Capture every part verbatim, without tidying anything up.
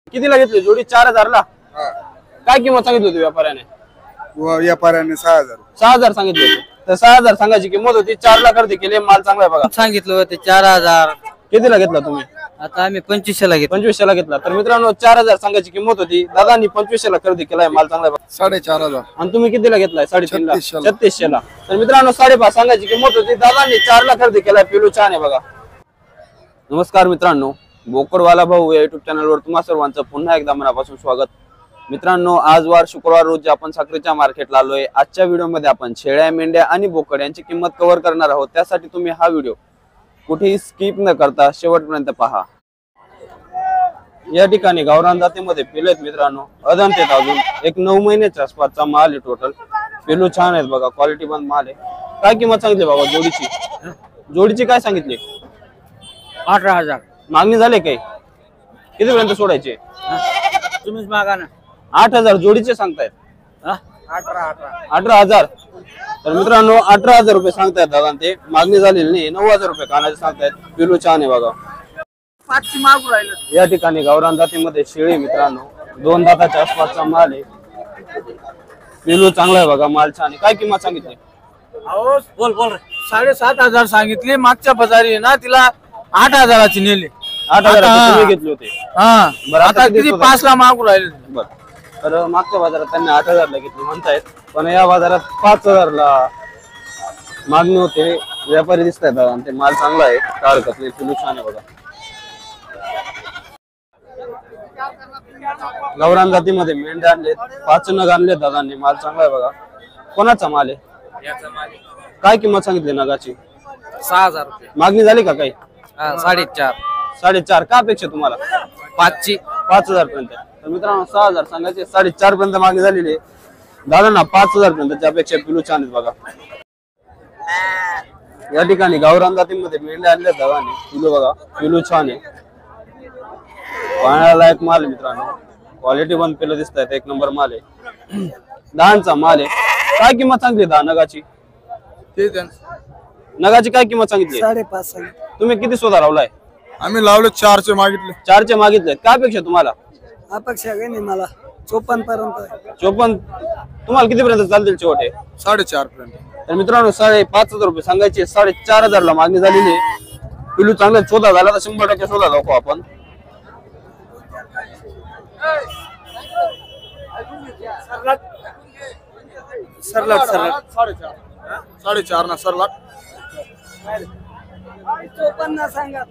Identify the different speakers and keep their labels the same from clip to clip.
Speaker 1: कितीला घेतली जोडी? चार हजार ला. काय किंमत सांगितली होती व्यापाऱ्याने?
Speaker 2: व्यापाऱ्याने सहा हजार
Speaker 1: सहा हजार सांगितले होते. तर सहा हजार सांगायची किंमत होती, चार ला खरेदी केली. माल चांगला आहे बघा.
Speaker 3: सांगितलं होते चार हजार.
Speaker 1: कितीला घेतला तुम्ही?
Speaker 3: आता आम्ही पंचवीसशे ला घेतो.
Speaker 1: पंचवीसशे ला घेतला. तर मित्रांनो चार हजार सांगायची किंमत होती, दादांनी पंचवीसशे ला खरेदी केलाय. माल चांगला आहे बघा.
Speaker 2: साडेचार हजार.
Speaker 1: आणि तुम्ही कितीला घेतलाय? साडेतीन ला.
Speaker 2: छत्तीसशे ला.
Speaker 1: छत्तीसशे ला. तर मित्रांनो साडेपाच सांगायची किंमत होती, दादांनी चार ला खरेदी केलाय. पिलू छान आहे बघा. नमस्कार मित्रांनो, बोकडवाला भाऊ या युट्यूब चॅनलवर तुम्हा सर्वांचं पुन्हा एकदा मनापासून स्वागत. मित्रांनो, आज वार शुक्रवार रोजी आपण साखरेच्या मार्केटला आलोय. आजच्या व्हिडिओमध्ये आपण शेळ्या, मेंढ्या आणि बोकड यांची किंमत कव्हर करणार आहोत. त्यासाठी तुम्ही हा व्हिडिओ कुठेही स्किप न करता शेवटपर्यंत पहा. या ठिकाणी गावरान जातीमध्ये पिले आहेत मित्रांनो, अदंत आहेत. अजून एक नऊ महिन्याच्या आसपासचा माल आहे. टोटल पिलू छान आहेत बघा, क्वालिटी बंद माल आहे. काय किंमत सांगितली बाबा जोडीची? जोडीची काय सांगितली?
Speaker 3: अठरा हजार.
Speaker 1: मागणी झाली काही? कितीपर्यंत सोडायचे?
Speaker 3: तुम्हीच मागा ना.
Speaker 1: आठ हजार जोडीचे सांगतायत.
Speaker 3: अठरा अठरा
Speaker 1: अठरा हजार. तर मित्रांनो अठरा हजार रुपये सांगतायत दादा. ते मागणी झालेली नाही. नऊ हजार रुपये कानाचे सांगतायत. पिलू छान आहे बघा. या ठिकाणी गावरान जातीमध्ये शेळी मित्रांनो, दोन दाताच्या आसपासचा माल आहे. पिलू चांगला आहे बघा, माल छान आहे. काय किंमत सांगितली?
Speaker 3: बोल बोल. साडेसात हजार सांगितली. मागच्या बाजारी ना तिला आठ हजाराची नेली.
Speaker 1: आठ हजार घेतले होते.
Speaker 3: हा बरं, आता किती? पाच ला मागू राहिले.
Speaker 1: बरं. तर मागच्या बाजारात त्यांनी आठ हजार ला घेतली म्हणतायत, पण या बाजारात पाच हजार ला मागणी होते. व्यापारी दिसत आहेत दादा. ते माल चांगला आहे, काय हरकत नाही. पिलू छान आहे बघा. गावरान जातीमध्ये मेंढ्या आणलेत, पाच नग आणलेत दादांनी. माल चांगला आहे बघा. कोणाचा माल आहे? काय किंमत सांगितली नगाची?
Speaker 3: सहा हजार रुपये.
Speaker 1: मागणी झाली का काही?
Speaker 3: साडेचार.
Speaker 1: साडेचार का अपेक्षा तुम्हाला?
Speaker 3: पाचची.
Speaker 1: पाच हजार पर्यंत. तर मित्रांनो सहा हजार सांगायचे, साडेचार पर्यंत मागणी झालेली आहे. दादांना पाच हजार पर्यंतची अपेक्षा. पिलू छान आहेत बघा. या ठिकाणी गावरान जातीमध्ये मेंढ्या आणल्या दादांनी. पिलू बघा, पिलू छान आहे. पाहण्यालायक माल आहे मित्रांनो. क्वालिटी बंद पिलं दिसत आहेत. एक नंबर माल आहे. दहाचा माल आहे. काय किंमत सांगितली दहा नगाची? नगाची काय किंमत सांगितली?
Speaker 3: साडेपाच.
Speaker 1: तुम्ही किती शोधा लावलाय?
Speaker 2: आम्ही लावले चारचे मागितले.
Speaker 1: चारचे मागितले. काय अपेक्षा तुम्हाला?
Speaker 3: अपेक्षा काही नाही मला. चोपन्न पर्यंत.
Speaker 1: चोपन्न. तुम्हाला किती पर्यंत चालतील शेवटे?
Speaker 2: साडेचार पर्यंत.
Speaker 1: तर मित्रांनो साडे पाच हजार रुपये सांगायचे, साडेचार हजार ला मागणी झालेली आहे. पिलू चांगला शोधा झाला तर शंभर टक्के शोधा दाखवू आपण.
Speaker 3: सरलाट सरलाट
Speaker 2: साडेचार ना सरलाट.
Speaker 3: चोपन्न सांगा.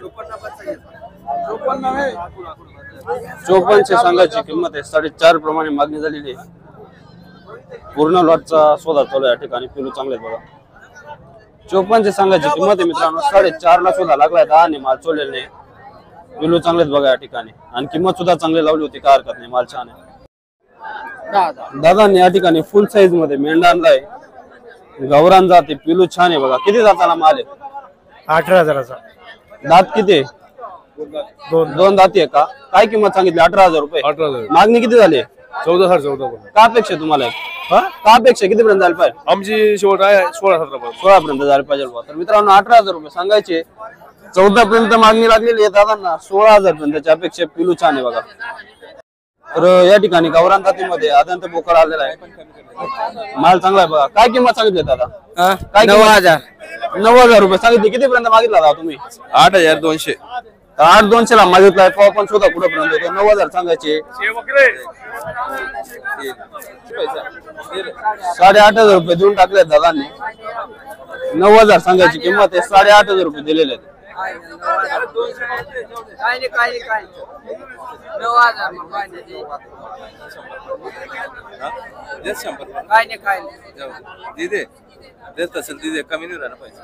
Speaker 1: चोपन्नशे सांगायची किंमत आहे. साडेचार प्रमाणे मागणी झालेली आहे. पूर्ण लॉटचा शोधा चालू आहे या ठिकाणी. पिलू चांगले बघा. चोपन्नशे सांगायची किंमत आहे मित्रांनो. साडेचार ला शोधा लागलाय. दहा ने माल सोडलेला नाही. पिलू चांगलेच बघा या ठिकाणी. आणि किंमत सुद्धा चांगली लावली होती, काय हरकत नाही. माल छान आहे. दादांनी या ठिकाणी फुल साईज मध्ये मेंढा आणलाय. गावरान जाते. पिलू छान आहे बघा. किती दाताला माल आहे?
Speaker 3: अठरा हजाराचा.
Speaker 1: दात किती? दोन दोन दाती आहे का? काय किंमत सांगितली? अठरा हजार रुपये.
Speaker 2: अठरा हजार.
Speaker 1: मागणी किती झाली?
Speaker 2: चौदा हजार. चौदा.
Speaker 1: का अपेक्षा तुम्हाला? का अपेक्षा किती पर्यंत झाली पाहिजे?
Speaker 2: आमची शेवट आहे सोळा सतरा
Speaker 1: सोळा पर्यंत झाली पाहिजे. तर मित्रांनो अठरा हजार रुपये सांगायचे, चौदा पर्यंत मागणी लागलेली आहे दादांना. सोळा हजार पर्यंतची अपेक्षा. पिलू छान आहे बघा. तर या ठिकाणी गावरान जातीमध्ये अदंत बोकड आलेला आहे. माल चांगला आहे बघा. काय किंमत सांगितली दादा? काय?
Speaker 3: नऊ हजार.
Speaker 1: नऊ हजार रुपये सांगितले. किती पर्यंत मागितला दादा तुम्ही?
Speaker 2: आठ हजार दोनशे.
Speaker 1: आठ दोनशे ला मागितलाय. पाव पण सुद्धा कुठं पर्यंत होतो. नऊ हजार सांगायचे. साडेआठ हजार रुपये देऊन टाकले दादांनी. नऊ हजार सांगायची किंमत आहे. साडेआठ हजार रुपये दिलेले आहेत.
Speaker 2: कमी नाही राहणार पाहिजे.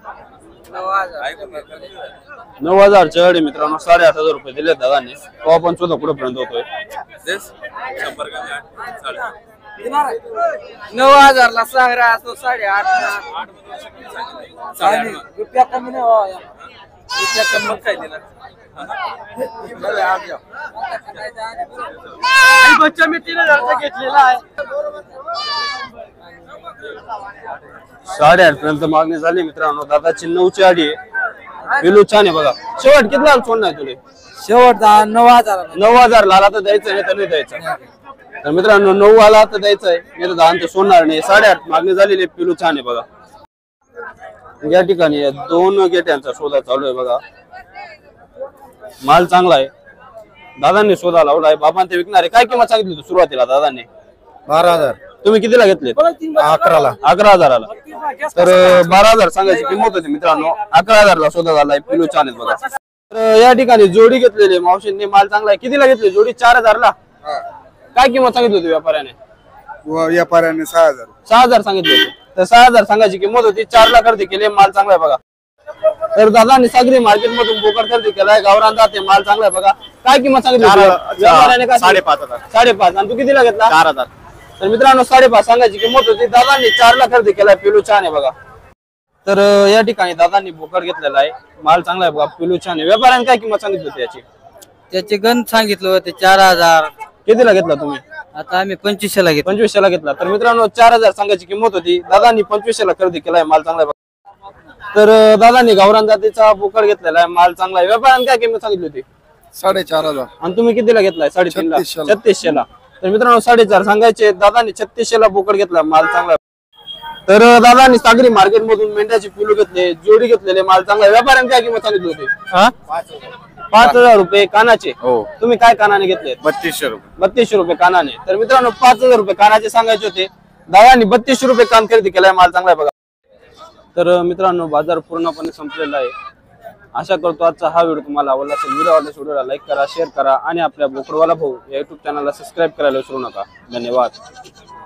Speaker 1: नऊ हजार चढ मित्रांनो. साडेआठ हजार रुपये दिले दादांनी. पाव पण सुद्धा कुठं पर्यंत होतोय.
Speaker 3: नऊ हजार ला सांग राहतो. साडेआठ रुपया कमी नाही. रुपया कमी काय दिला? बच्चा मी तीन हजार घेतलेला आहे.
Speaker 1: साडेआठ पर्यंत मागणी झाली मित्रांनो. दादाची नऊची आडी आहे. पिलू छान आहे बघा. शेवट किती लाल सोडणार तुले?
Speaker 3: शेवट नऊ हजार
Speaker 1: नऊ हजार आला तर द्यायचं नाही तर नाही द्यायचं. तर मित्रांनो नऊ आला तर द्यायचं आहे नाही तर दहा तर सोडणार नाही. साडेआठ मागणी झालेली आहे. पिलू छान आहे बघा. या ठिकाणी दोन गेट्यांचा शोधा चालू आहे बघा. माल चांगला आहे. दादांनी शोधा लावला आहे. बाबा ते विकणार आहे. काय किंमत सांगितली तू सुरुवातीला दादांनी?
Speaker 3: बारा हजार
Speaker 1: तुम्ही कितीला घेतले?
Speaker 3: अकराला
Speaker 1: अकरा हजाराला. तर बारा हजार सांगायची किंमत होती मित्रांनो. अकरा हजारला शोधा झालाय. पिलू छान आहेत बघा. तर या ठिकाणी जोडी घेतलेली मावशींनी. माल चांगला आहे. कितीला घेतली जोडी? चार हजारला. काय किंमत सांगितली होती व्यापाऱ्याने?
Speaker 3: व्यापाऱ्याने सहा हजार
Speaker 1: सहा हजार सांगितले होते. तर सहा हजार सांगायची किंमत होती. चार ला खरेदी केली. माल चांगला आहे बघा. तर दादांनी सागरी मार्केट मधून बोकड खरेदी केलाय. गावरान जाते. माल चांगला आहे बघा. काय किंमत सांगितली व्यापाऱ्याने? काय?
Speaker 2: साडेपाच हजार
Speaker 1: साडेपाच. आणि तू कितीला घेतला?
Speaker 2: चार हजार
Speaker 1: तर मित्रांनो साडेपाच सांगायची किंमत होती. दादांनी चार ला खरेदी केलाय. पिलू छान आहे बघा. तर या ठिकाणी दादांनी बोकड घेतलेला आहे. माल चांगला आहे बघा. पिलू छान आहे. व्यापाऱ्याने काय किंमत सांगितली होती याची?
Speaker 3: त्याचे गण सांगितलं होते चार हजार.
Speaker 1: कितीला घेतला तुम्ही?
Speaker 3: आता आम्ही पंचवीसशे ला घेतो.
Speaker 1: पंचवीसशे ला घेतला. तर मित्रांनो चार हजार सांगायची किंमत होती. दादांनी पंचवीसशे ला खरेदी केलाय. माल चांगला आहे बघा. तर दादांनी गावरान जातीचा बोकड घेतलेला आहे. माल चांगला आहे. व्यापाऱ्याने काय किंमत सांगितली होती?
Speaker 3: साडेचार हजार.
Speaker 1: आणि तुम्ही कितीला घेतलाय? साडेतीन ला.
Speaker 3: छत्तीसशे ला.
Speaker 1: छत्तीसशे ला. तर मित्रांनो साडेचार सांगायचे. दादांनी छत्तीसशे ला बोकड घेतला. माल चांगला आहे. तर दादांनी सागरी मार्केट मधून मेंढ्याची पिलू घेतले. जोडी घेतलेले. माल चांगला आहे. व्यापाऱ्याने काय किंमत सांगितली होती? पाच हजार रुपये कानाचे.
Speaker 2: हो
Speaker 1: तुम्ही काय कानाने घेतले?
Speaker 2: बत्तीसशे रुपये
Speaker 1: बत्तीसशे रुपये कानाने. तर मित्रांनो पाच हजार रुपये कानाचे सांगायचे होते. दादांनी बत्तीसशे रुपये कान खरेदी केलाय. माल चांगला आहे बघा. तर मित्रांनो बाजार पूर्णपणे संपलेला आहे. आशा करतो आजचा हा व्हिडिओ तुम्हाला आवडला असेल. व्हिडिओ आवडल्यास व्हिडिओला लाईक करा, शेअर करा आणि आपल्या बोकडवाला भाऊ या युट्यूब चॅनलला सबस्क्राईब करायला विसरू नका. धन्यवाद.